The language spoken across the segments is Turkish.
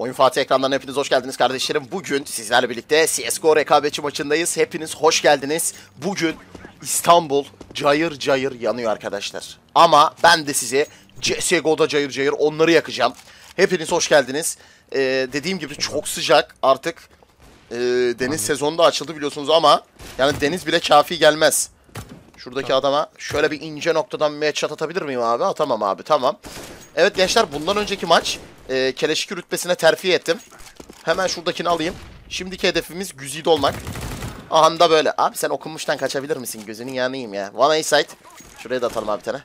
Oyun Fatih ekranlarına hepiniz hoş geldiniz kardeşlerim. Bugün sizlerle birlikte CSGO rekabetçi maçındayız. Hepiniz hoş geldiniz. Bugün İstanbul cayır cayır yanıyor arkadaşlar. Ama ben de size CSGO'da cayır cayır onları yakacağım. Hepiniz hoş geldiniz. Dediğim gibi çok sıcak artık. Deniz sezonu da açıldı biliyorsunuz ama yani deniz bile kafi gelmez. Şuradaki adama şöyle bir ince noktadan bir headshot atabilir miyim abi? Atamam abi, tamam. Evet gençler, bundan önceki maç Keleşki rütbesine terfi ettim. Hemen şuradakini alayım. Şimdiki hedefimiz güzide olmak. Aha da böyle. Abi sen okunmuştan kaçabilir misin? Gözünün yanıyım ya. One A site. Şuraya da atalım abi bir tane.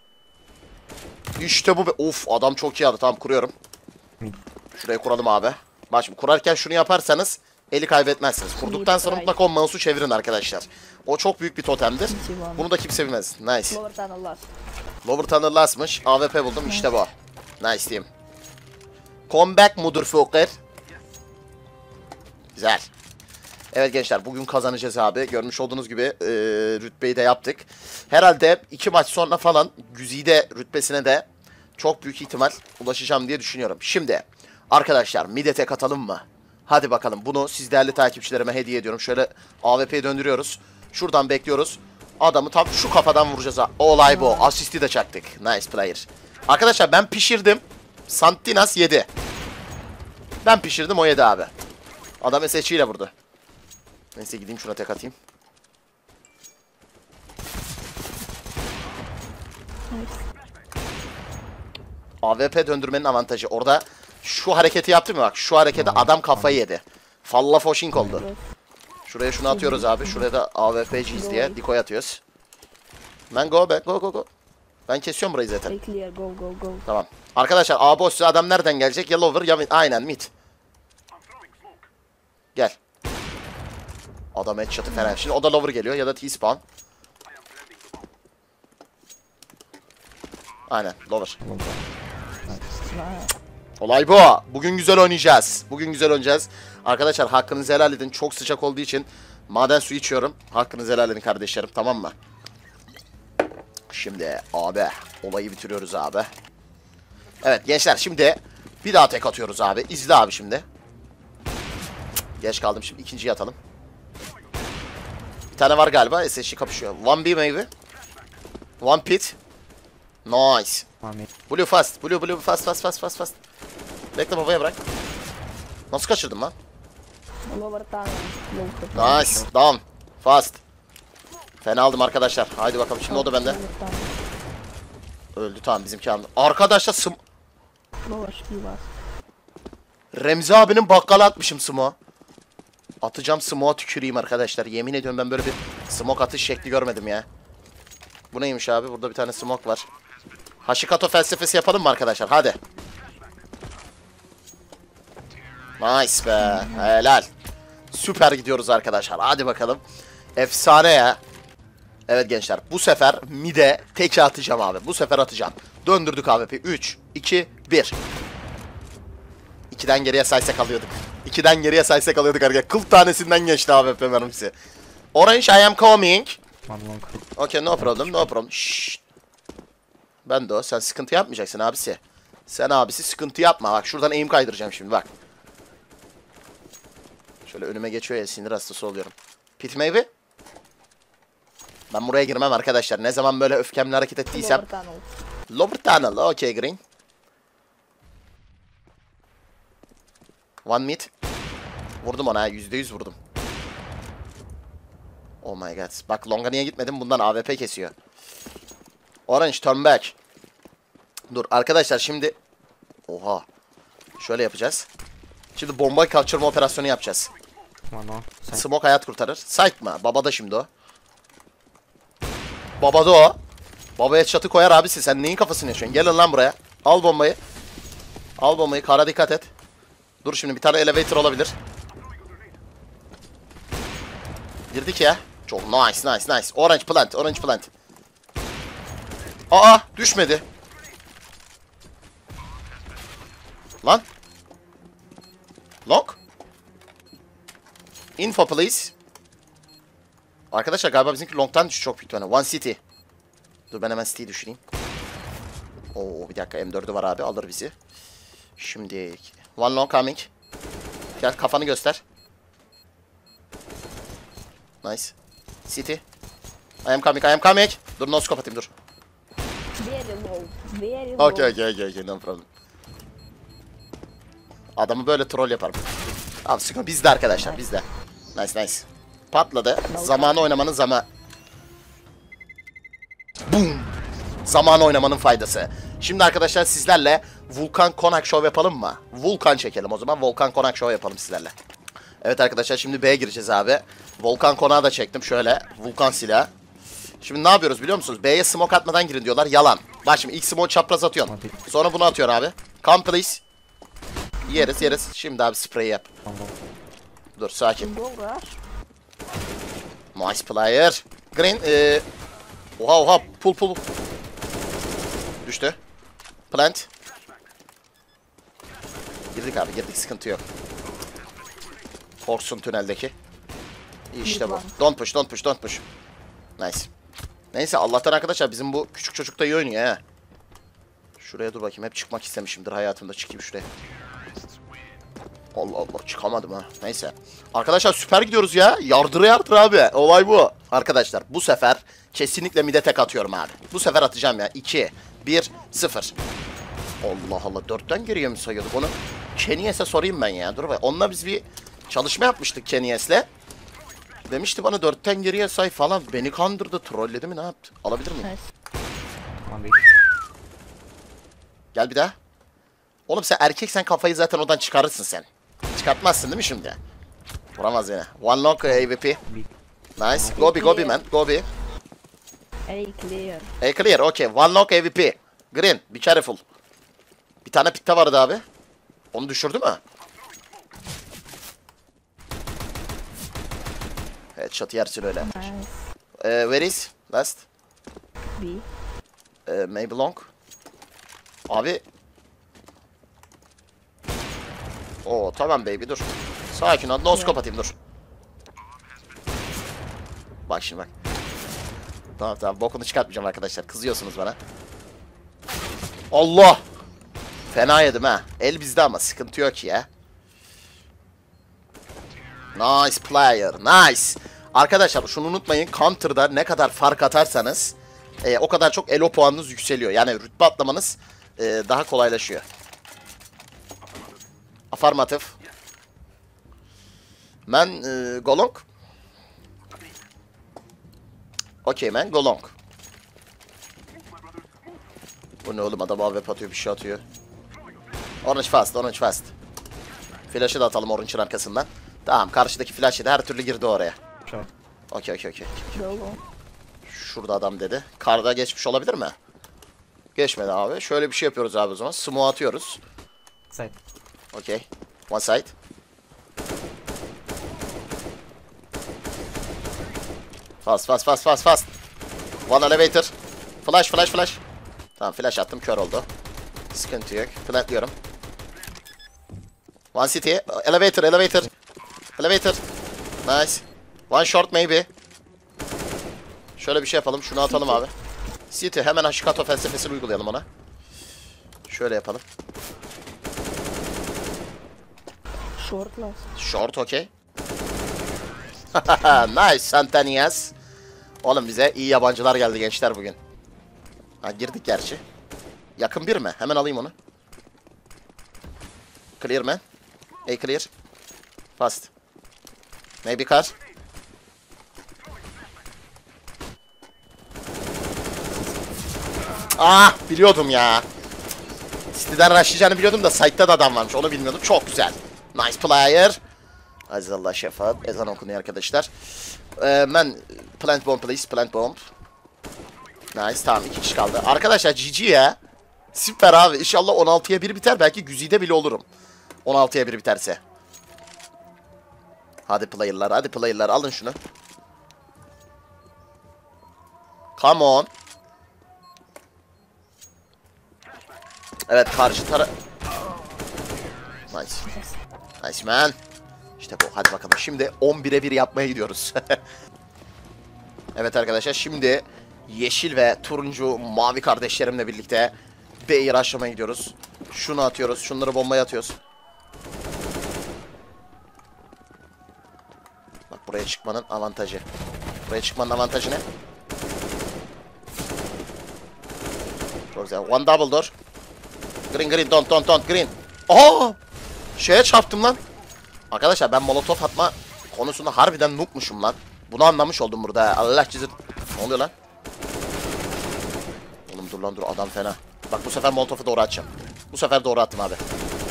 İşte bu be. Of, adam çok iyi aldı. Tamam, kuruyorum. Şuraya kuralım abi. Bak şimdi kurarken şunu yaparsanız eli kaybetmezsiniz. Kurduktan sonra mutlaka o mouse'u çevirin arkadaşlar. O çok büyük bir totemdir. Bunu da kimse bilmez. Nice. Lower Tunnel Last'mış. AWP buldum. İşte bu. Nice diyeyim. Comeback motherfucker. Güzel. Evet gençler, bugün kazanacağız abi. Görmüş olduğunuz gibi rütbeyi de yaptık. Herhalde 2 maç sonra falan güzide rütbesine de çok büyük ihtimal ulaşacağım diye düşünüyorum. Şimdi arkadaşlar mid'e tek atalım mı? Hadi bakalım, bunu siz değerli takipçilerime hediye ediyorum. Şöyle AWP'yi döndürüyoruz. Şuradan bekliyoruz. Adamı tam şu kafadan vuracağız ha. Olay bu. Asisti de çaktık. Nice player. Arkadaşlar ben pişirdim. Santinas yedi. Ben pişirdim, o yedi abi. Adam SH ile vurdu. Neyse gideyim şuna tek atayım. AWP döndürmenin avantajı. Orada şu hareketi yaptım ya bak. Şu harekete adam kafayı yedi. Falla foşink oldu. Şuraya şunu atıyoruz abi. Şuraya da AWP'ciyiz diye decoy atıyoruz. Ben go be. Go go go. Ben kesiyorum burayı zaten. Tamam. Arkadaşlar A boş, adam nereden gelecek? Ya lower ya mid. Aynen mid. Gel. Adam headshot'ı falan. Şimdi o da lower geliyor ya da T-spawn. Aynen lower. Olay bu. Bugün güzel oynayacağız. Bugün güzel oynayacağız. Arkadaşlar hakkınızı helal edin. Çok sıcak olduğu için maden suyu içiyorum. Hakkınızı helal edin kardeşlerim, tamam mı? Şimdi abi olayı bitiriyoruz abi. Evet gençler, şimdi bir daha tek atıyoruz abi. İzle abi şimdi. Geç kaldım, şimdi ikinciyi atalım. Bir tane var galiba. SSG kapışıyor. One B maybe. One pit. Nice. Blue fast. Blue fast. Bekle, babaya bırak. Nasıl kaçırdım lan? Nice. Down. Fast. Fena aldım arkadaşlar. Haydi bakalım, şimdi o da bende. Öldü, tamam, bizimki aldı. Arkadaşlar Remzi abinin bakkala atmışım smoke. Atacağım smoke'a tüküreyim arkadaşlar. Yemin ediyorum ben böyle bir smoke atış şekli görmedim ya. Bu neymiş abi? Burada bir tane smoke var. Hashikato felsefesi yapalım mı arkadaşlar? Hadi. Nice be. Helal. Süper gidiyoruz arkadaşlar. Hadi bakalım. Efsane ya. Evet gençler, bu sefer mid'e teki atacağım abi. Bu sefer atacağım. Döndürdük AWP. 3, 2, 1. 2'den geriye saysak alıyorduk. 2'den geriye saysak alıyorduk arkadaşlar. Kıl tanesinden geçti AWP mermisi. Orange, I am coming. Okay, no problem, no problem. Şşş. Ben de o. Sen sıkıntı yapmayacaksın abisi. Sen abisi sıkıntı yapma. Bak şuradan aim kaydıracağım şimdi bak. Şöyle önüme geçiyor ya, sinir hastası oluyorum. Pit maybe. Ben buraya girmem arkadaşlar. Ne zaman böyle öfkemle hareket ettiysem. Lower tunnel. Okay green. One mid. Vurdum ona. %100 vurdum. Oh my god. Bak longa niye gitmedim? Bundan AWP kesiyor. Orange turn back. Dur arkadaşlar şimdi. Oha. Şöyle yapacağız. Şimdi bomba kaçırma operasyonu yapacağız. Smoke hayat kurtarır. Sight mı? Babada şimdi o. Babada o. Babaya çatı koyar abisi. Sen neyin kafasını yaşıyorsun? Gelin lan buraya. Al bombayı. Al bombayı. Kara dikkat et. Dur şimdi bir tane elevator olabilir. Girdik ya. Çok nice. Orange plant. Aa, düşmedi. Lan. Long. Info please. Arkadaşlar galiba bizimki long'tan düşüyor çok büyük tane. One city. Dur ben hemen city'yi düşüreyim. Oo bir dakika, M4'ü var abi, alır bizi. Şimdi One long coming. Gel kafanı göster. Nice. City. I am coming, I am coming. Dur noskop atayım dur. Very low. Very low. Okay, no problem. Adamı böyle troll yaparım. Abi sıkıntı bizde arkadaşlar, bizde. Nice. Patladı. Zamanı oynamanın Boom. Zamanı oynamanın faydası. Şimdi arkadaşlar sizlerle Vulkan Konak Show yapalım mı? Vulkan çekelim o zaman. Volkan Konak Show yapalım sizlerle. Evet arkadaşlar şimdi B'ye gireceğiz abi. Volkan Konak'ı da çektim şöyle. Vulkan silahı. Şimdi ne yapıyoruz biliyor musunuz? B'ye smoke atmadan girin diyorlar. Yalan. Bak şimdi ilk smoke çapraz atıyorsun. Sonra bunu atıyor abi. Come please. Yeriz. Şimdi abi sprey yap. Dur sakin. Nice player. Green. Oha. Pull. Düştü. Plant. Girdik sıkıntı yok. Korksun tüneldeki. İşte bu. Don't push. Nice. Neyse Allah'tan arkadaşlar bizim bu küçük çocuk da iyi oynuyor he. Şuraya dur bakayım. Hep çıkmak istemişimdir hayatımda. Çıkayım şuraya. Allah çıkamadım ha. Neyse. Arkadaşlar süper gidiyoruz ya. Yardır abi. Olay bu. Arkadaşlar bu sefer kesinlikle mide tek atıyorum abi. Bu sefer atacağım ya. 2, 1, 0. Allah 4'ten geriye mi sayıyorduk onu? Keniyes'e sorayım ben ya. Dur bak. Onunla biz bir çalışma yapmıştık Keniyes'le. Demişti bana 4'ten geriye say falan. Beni kandırdı. Trolledi mi ne yaptı? Alabilir miyim? Evet. Gel bir daha. Oğlum sen erkeksen kafayı zaten oradan çıkarırsın sen. Çıkartmazsın değil mi şimdi? Vuramaz yine. One long AWP. Nice. Go B man. Go B. A clear. A clear. Okay. One long AWP. Green. Be careful. Bir tane pitte vardı abi. Onu düşürdü mü? Evet shot yersin öyle. Nice. Where is? Last. B. Maybe long. Abi. Oo tamam baby dur. Sakin ol. No scope atayım dur. Bak şimdi bak. Tamam bokunu çıkartmayacağım arkadaşlar. Kızıyorsunuz bana. Allah. Fena yedim ha. El bizde ama sıkıntı yok ya. Nice player. Nice. Arkadaşlar şunu unutmayın. Counter'da ne kadar fark atarsanız o kadar çok elo puanınız yükseliyor. Yani rütbe atlamanız daha kolaylaşıyor. Affirmatif. Man go long. Okay man go long. Bu ne oğlum adam AWP atıyor bir şey atıyor. Orange fast. Flash'ı da atalım Orange'ın arkasından. Tamam karşıdaki flash'ı da her türlü girdi oraya. Okay. Şurada adam dedi. Karda geçmiş olabilir mi? Geçmedi abi. Şöyle bir şey yapıyoruz abi o zaman. Smoke atıyoruz. Side. Okay. One side. Fast. One elevator. Flash. Tamam flash attım kör oldu. Sıkıntı yok. Plantlıyorum. One city. Elevator. Nice. One short maybe. Şöyle bir şey yapalım. Şunu atalım abi. City hemen Hashikato felsefesini uygulayalım ona. Şöyle yapalım. Short last. Short okay. Nice Santanias. Oğlum bize iyi yabancılar geldi gençler bugün. Ha girdik gerçi. Yakın bir mi? Hemen alayım onu. Clear man. A clear. Fast. Maybe car. Ah biliyordum ya. City'den rushlayacağını biliyordum da site'da da adam varmış. Onu bilmiyordum. Çok güzel. Nice player. Azizallah şefaat. Ezan okunuyor arkadaşlar. Man plant bomb please. Plant bomb. Nice tamam 2 kişi kaldı. Arkadaşlar GG ya. Süper abi. İnşallah 16'ya 1 biter. Belki güzide bile olurum. 16'ya 1 biterse. Hadi player'lar. Alın şunu. Come on. Evet karşı taraf. Nice man. İşte bu. Hadi bakalım. Şimdi 11'e 1 yapmaya gidiyoruz. Evet arkadaşlar şimdi yeşil ve turuncu mavi kardeşlerimle birlikte B'yi rushlamaya gidiyoruz. Şunu atıyoruz. Şunları bombaya atıyoruz. Buraya çıkmanın avantajı. Buraya çıkmanın avantajı ne? Çok güzel. One double door. Green don't green. Aa! Şeye çarptım lan. Arkadaşlar ben molotof atma konusunda harbiden noobmuşum lan. Bunu anlamış oldum burada. Allah cizir. Ne oluyor lan? Oğlum dur lan dur, adam fena. Bak bu sefer molotofu doğru atacağım. Bu sefer doğru attım abi.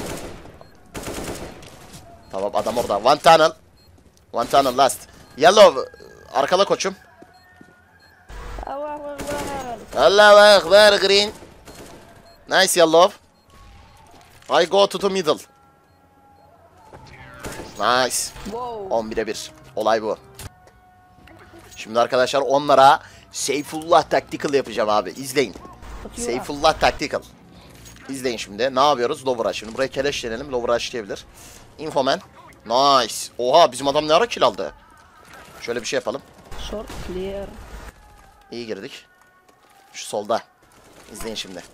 Tamam adam orada. One tunnel. One tunnel last. Yellow. Arkala koçum. Allahu Ekber green. Nice yellow. I go to the middle. Nice. Wow. 11'e 1. Olay bu. Şimdi arkadaşlar onlara Seyfullah Tactical yapacağım abi. İzleyin. Seyfullah Tactical. İzleyin şimdi. Ne yapıyoruz? Lower'a. Şimdi buraya keleşlenelim. Lower'a açlayabilir. Infoman. Nice. Oha bizim adam ne ara kill aldı? Şöyle bir şey yapalım. Short clear. İyi girdik. Şu solda. İzleyin şimdi.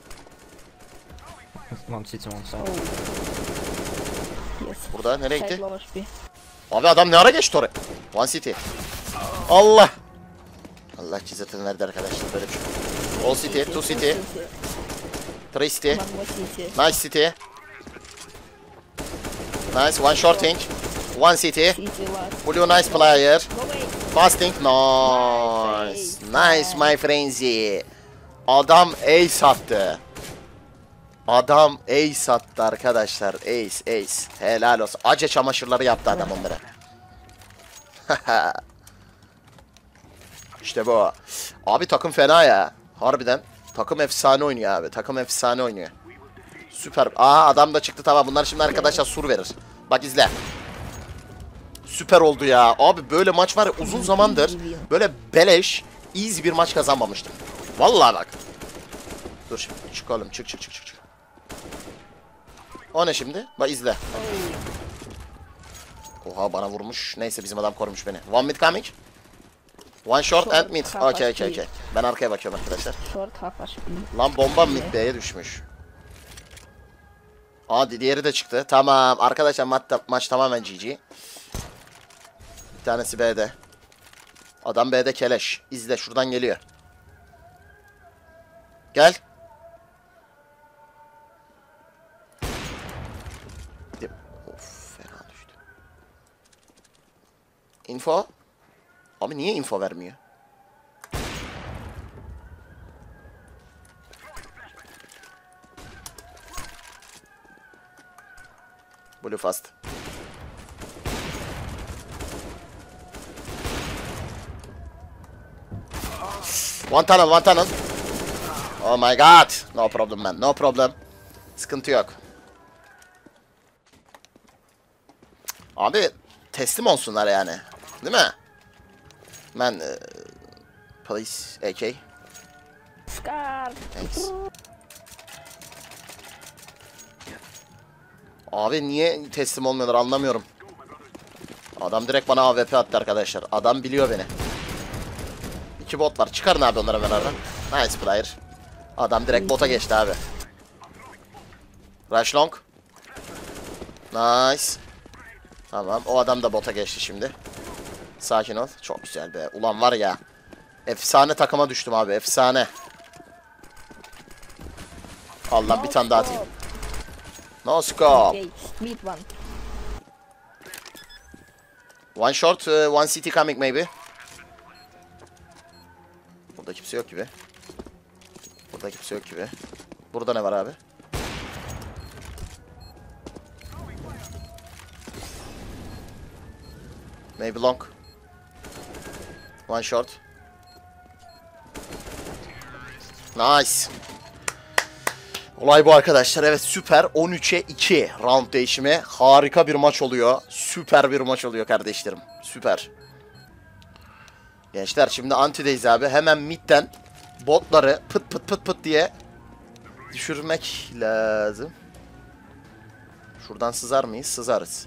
One city, one side. Yes. Burada nereye Side gitti? lower B. Abi adam ne ara geçti oraya? One City. Allah. Allah cizatını verdi arkadaşlar. Böyle bir şey. All City, Two City, Three City. One more city. Nice City. Nice. One shorting. One City. City last. Blue nice player. Go away. Fasting. Nice. Nice my frenzy. Adam ace attı. Adam ace attı arkadaşlar. Ace. Helal olsun. Acı çamaşırları yaptı adam onlara. İşte bu. Abi takım fena ya. Harbiden. Takım efsane oynuyor abi. Takım efsane oynuyor. Süper. Aa adam da çıktı, tamam. Bunlar şimdi arkadaşlar sur verir. Bak izle. Süper oldu ya. Abi böyle maç var ya, uzun zamandır böyle beleş, easy bir maç kazanmamıştım. Vallahi bak. Dur şimdi. Çık oğlum. Çık. O ne şimdi? Bak izle. Oha bana vurmuş. Neyse bizim adam korumuş beni. One mid coming. One short and mid. Okay. Ben arkaya bakıyorum arkadaşlar. Short half HP. Lan bomba mid B'ye düşmüş. Aa diğeri de çıktı. Tamam arkadaşlar maç tamamen GG. Bir tanesi B'de. Adam B'de keleş. İzle şuradan geliyor. Gel. Of fena düştü. Info. Abi niye info vermiyor? Blue fast. One tunnel. Oh my god. No problem man. No problem. Sıkıntı yok. Abi teslim olsunlar yani. Değil mi? Man, please, AK. Scar. Thanks. Abi niye teslim olmuyorlar anlamıyorum. Adam direkt bana AWP attı arkadaşlar. Adam biliyor beni. 2 bot var. Çıkarın abi onları ben aradan. Nice player. Adam direkt bota geçti abi. Rush long. Nice. Tamam. O adam da bota geçti şimdi. Sakin ol. Çok güzel be. Ulan var ya. Efsane takıma düştüm abi. Efsane. Allah bir tane daha atayım. No scope. Okay. Mid one. One short, one city coming maybe. Burada kimse yok gibi. Burada ne var abi? Maybe long. One short. Nice. Olay bu arkadaşlar. Evet süper. 13'e 2 round değişimi. Harika bir maç oluyor. Süper bir maç oluyor kardeşlerim. Süper. Gençler şimdi antideyiz abi. Hemen midden botları pıt diye düşürmek lazım. Şuradan sızar mıyız? Sızarız.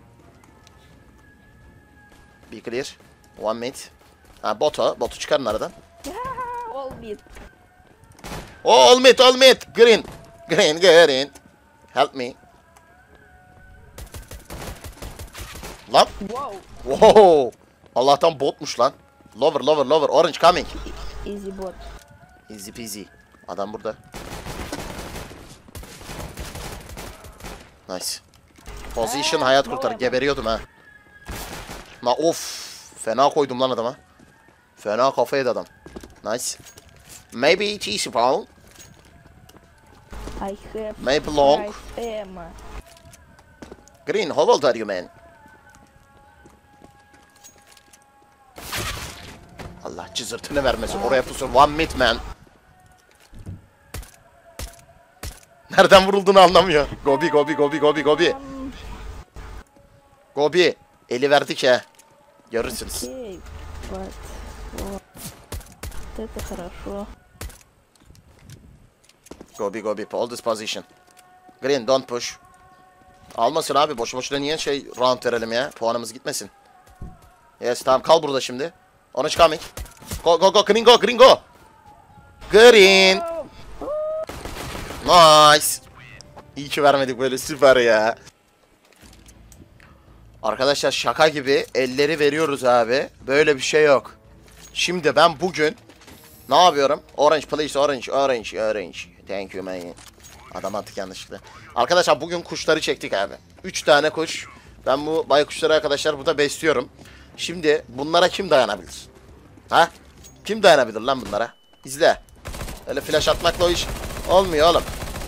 Be clear. One mid. Ha botu çıkarın aradan. All mid. Oh, all mid. Green. Help me. Lan. Wow. Wow. Allah'tan botmuş lan. Lover, lover, lover. Orange coming. Easy bot. Easy peasy. Adam burada. Nice. Position hayat kurtar. Geberiyordum ha. La of. Fena koydum lan adama. Fena kafa yedi adam. Nice. Maybe it's easy Paul. I have Maybe long. right ammo. Green, how old are you man? Allah cızırtını vermesin. Oraya pusun. One mid man. Nereden vurulduğunu anlamıyor. Gobi, Gobi, Gobi, Gobi, Gobi. Gobi. Eli verdik he. Görürsünüz. Окей. Вот. Вот. Это хорошо. Gobi, Gobi. Hold this position. Green, don't push. Almasın abi. Boşu boşuna niye round verelim ya? Puanımız gitmesin. Yes, tamam. Kal burada şimdi. Orange coming. Go, go, go. Green, go, green, go. Green. Nice. İyi ki vermedik böyle, süper ya. Arkadaşlar şaka gibi elleri veriyoruz abi. Böyle bir şey yok. Şimdi ben bugün ne yapıyorum? Orange please, orange, orange, orange. Thank you man. Adam attık yanlışlıkla. Arkadaşlar bugün kuşları çektik abi. 3 tane kuş. Ben bu baykuşları arkadaşlar burada besliyorum. Şimdi bunlara kim dayanabilir? Ha? Kim dayanabilir lan bunlara? İzle. Öyle flash atmakla o iş olmuyor oğlum.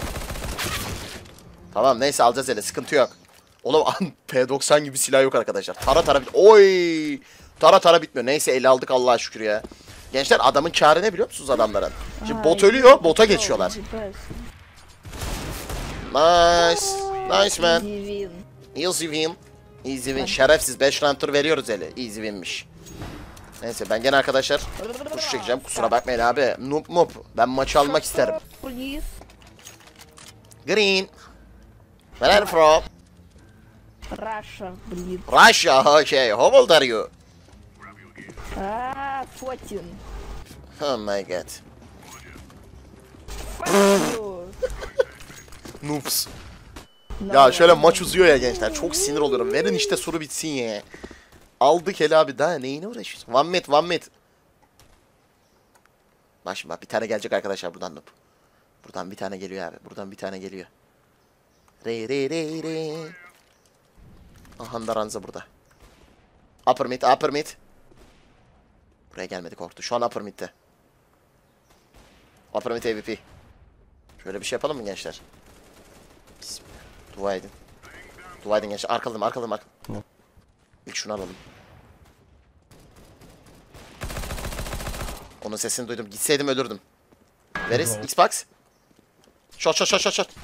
Tamam neyse alacağız hele, sıkıntı yok. Oğlum P90 gibi silah yok arkadaşlar. Tara tara oy! Tara tara bitmiyor. Neyse ele aldık Allah'a şükür ya. Gençler adamın kârı ne biliyor musunuz adamların? Şimdi bot ölüyor, bota geçiyorlar. Nice. Nice man. Easy win. Easy win. Easy win. Şerefsiz 5 round tur veriyoruz hele. Easy win'miş. Neyse ben gene arkadaşlar kuş çekeceğim. Kusura bakmayın abi. Noob moob. Ben maçı almak isterim. Please. Green. Where are you from? Russia, блин. Russia. Okay. How old are you? 14. Oh my god. Fuck you. Noobs. No. Ya şöyle maç uzuyor ya gençler. Çok sinir oluyorum. Verin işte soru bitsin ya. Aldık hele abi. Daha neyine uğraşıyorsun? One mid, one mid. Bak şimdi bak, bir tane gelecek arkadaşlar buradan noob. Buradan bir tane geliyor abi. Buradan bir tane geliyor. Re re re re. Aha da Ranza burada. Upper mid, upper mid. Buraya gelmedi, korktu. Şu an upper mid'de. Upper mid AWP. Şöyle bir şey yapalım mı gençler? Bismillah. Dua edin. Dua edin gençler. Arkaladım, arkaladım, arkaladım. İlk şunu alalım. Onun sesini duydum. Gitseydim ölürdüm. Veris, Xbox. Shot, shot, shot, shot, shot.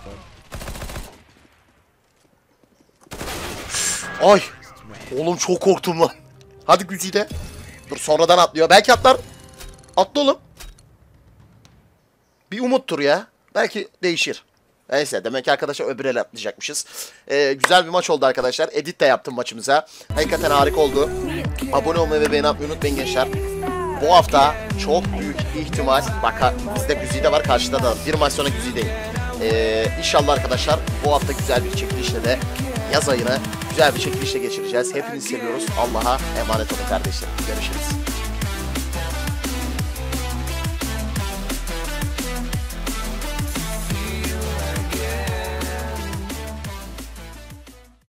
Ay. Oğlum çok korktum lan. Hadi Güzide. Dur sonradan atlıyor. Belki atlar. Atla oğlum. Bir umuttur ya. Belki değişir. Neyse demek ki arkadaşlar öbür el atlayacakmışız. Güzel bir maç oldu arkadaşlar. Edit de yaptım maçımıza. Hakikaten harika oldu. Abone olmayı ve beğeni atmayı unutmayın gençler. Bu hafta çok büyük ihtimal. Bak bizde Güzide var, karşıda da. Bir maç sonra Güzide'yim. İnşallah arkadaşlar bu hafta güzel bir çekilişle de yaz ayını güzel bir çekilişle geçireceğiz. Hepinizi seviyoruz. Allah'a emanet olun kardeşlerim. Görüşürüz.